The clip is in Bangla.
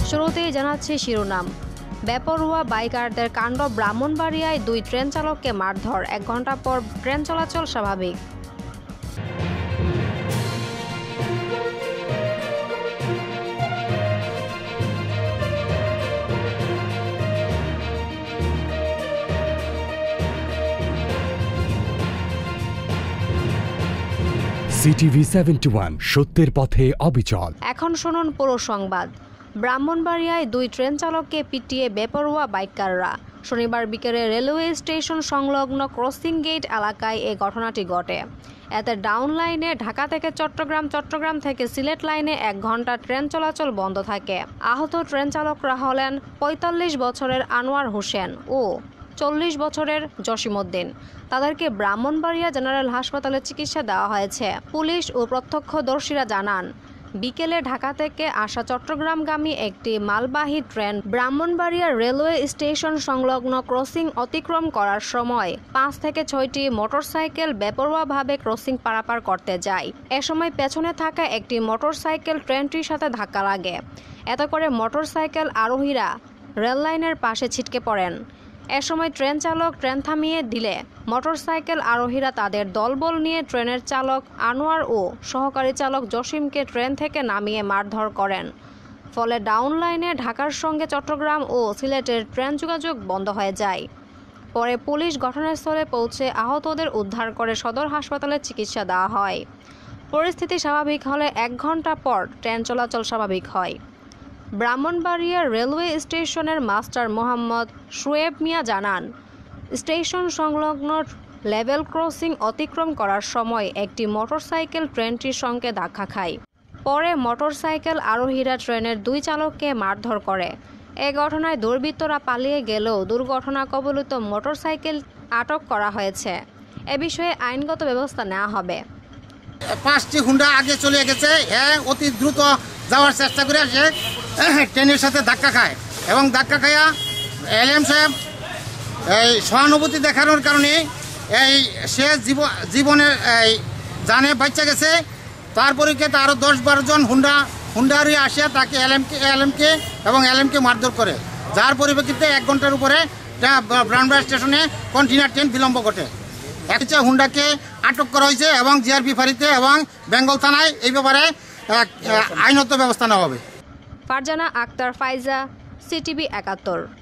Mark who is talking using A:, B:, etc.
A: শুরুতেই জানাচ্ছি শিরোনাম। বেপরোয়া বাইকারদের কাণ্ড, ব্রাহ্মণবাড়িয়ায় 2 ট্রেন চালককে মারধর, 1 ঘন্টা পর ট্রেন চলাচল স্বাভাবিক।
B: CTV71 সত্যের পথে অবিচল।
A: এখন শুনুন পুরো সংবাদ। ব্রাহ্মণবাড়িয়ায় 2 ট্রেন চালককে পিটিয়ে বেপরোয়া বাইকাররা। শনিবার বিকেলে রেলওয়ে স্টেশন সংলগ্ন ক্রসিং গেট এলাকায় এই ঘটনাটি ঘটে। এতে ডাউন লাইনে ঢাকা থেকে চট্টগ্রাম থেকে সিলেট লাইনে 1 ঘন্টা ট্রেন চলাচল বন্ধ থাকে। আহত ট্রেন চালকরা হলেন 45 বছরের আনোয়ার হোসেন ও 40 বছরের জসিমউদ্দিন। তাদেরকে ব্রাহ্মণবাড়িয়া জেনারেল হাসপাতালে চিকিৎসা দেওয়া হয়েছে। পুলিশ ও প্রত্যক্ষদর্শীরা জানান, বিকেলে ঢাকা থেকে আসা চট্টগ্রামগামী একটি মালবাহী ট্রেন ব্রাহ্মণবাড়িয়া রেলওয়ে স্টেশন সংলগ্ন ক্রসিং অতিক্রম করার সময় 5 থেকে 6টি মোটরসাইকেল বেপরোয়াভাবে ক্রসিং পারাপার করতে যায়। এ সময় পেছনে থাকা একটি মোটরসাইকেল ট্রেনটির সাথে ধাক্কা লাগে। এতে করে মোটরসাইকেল আরোহীরা রেললাইনের পাশে ছিটকে পড়েন। এ সময় ট্রেন চালক ট্রেন থামিয়ে দিলে মোটরসাইকেল আরোহীরা তাদের দলবল নিয়ে ট্রেনের চালক আনোয়ার ও সহকারী চালক জসিমকে ট্রেন থেকে নামিয়ে মারধর করেন। ফলে ডাউন লাইনে ঢাকার সঙ্গে চট্টগ্রাম ও সিলেটের ট্রেন যোগাযোগ বন্ধ হয়ে যায়। পরে পুলিশ ঘটনাস্থলে পৌঁছে আহতদের উদ্ধার করে সদর হাসপাতালে চিকিৎসা দেওয়া হয়। পরিস্থিতি স্বাভাবিক হলে 1 ঘন্টা পর ট্রেন চলাচল স্বাভাবিক হয়। ব্রাহ্মণবাড়িয়া রেলওয়ে স্টেশনের মাস্টার মোহাম্মদ শোয়েব মিয়া জানান, স্টেশন সংলগ্ন লেভেল ক্রসিং অতিক্রম করার সময় একটি মোটরসাইকেল ট্রেনটির সঙ্গে ধাক্কা খায়। পরে মোটরসাইকেল আরোহীরা ট্রেনের 2 চালককে মারধর করে। এ ঘটনায় দুর্বৃত্তরা পালিয়ে গেলেও দুর্ঘটনা কবলিত মোটরসাইকেল আটক করা হয়েছে। এ বিষয়ে আইনগত ব্যবস্থা নেওয়া হবে।
C: 5টি হুন্ডা আগে চলে গেছে। অতি দ্রুত যাওয়ার চেষ্টা করে সে ট্রেনের সাথে ধাক্কা খায় এবং ধাক্কা খাইয়া এলএম সাহেব এই সহানুভূতি দেখানোর কারণে সে জীবনের জানে বাচ্চা গেছে। তার পরিপ্রেক্ষিতে আরও 10-12 জন হুন্ডারি আসিয়া তাকে এলএমকে মারধর করে, যার পরিপ্রেক্ষিতে 1 ঘন্টার উপরে ব্রাহ্মণবাড়িয়া স্টেশনে কন্টিনিউয়াস ট্রেন বিলম্ব ঘটে। হুন্ডাকে আটক করা হয়েছে এবং জিআরপি ফাঁড়িতে এবং বেঙ্গল থানায় এই ব্যাপারে আইনত ব্যবস্থা নেওয়া হবে।
A: ফারজানা আক্তার, ফাইজা, CTV 71।